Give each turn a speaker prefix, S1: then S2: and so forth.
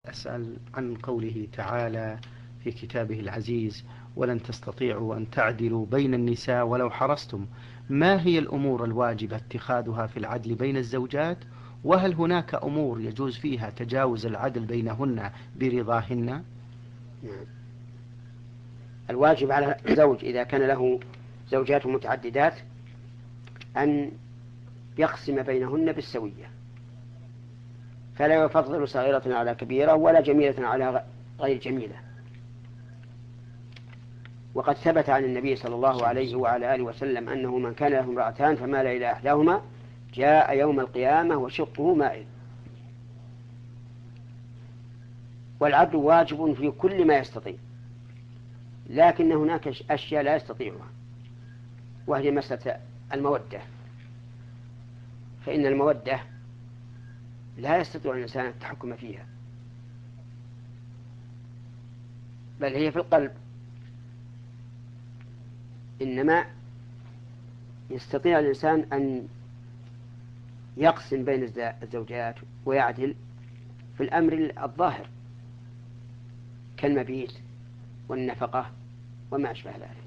S1: أسأل عن قوله تعالى في كتابه العزيز: ولن تستطيعوا أن تعدلوا بين النساء ولو حرصتم. ما هي الأمور الواجب اتخاذها في العدل بين الزوجات؟ وهل هناك أمور يجوز فيها تجاوز العدل بينهن برضاهن؟
S2: نعم. الواجب على الزوج إذا كان له زوجات متعددات أن يقسم بينهن بالسوية، فلا يفضل صغيرة على كبيرة ولا جميلة على غير جميلة. وقد ثبت عن النبي صلى الله عليه وعلى آله وسلم أنه من كان له امرأتان فمال إلى إحداهما جاء يوم القيامة وشقه مائل. والعدل واجب في كل ما يستطيع، لكن هناك أشياء لا يستطيعها، وهي مسألة المودة. فإن المودة لا يستطيع الإنسان التحكم فيها، بل هي في القلب. إنما يستطيع الإنسان أن يقسم بين الزوجات ويعدل في الأمر الظاهر كالمبيت والنفقة وما أشبه ذلك.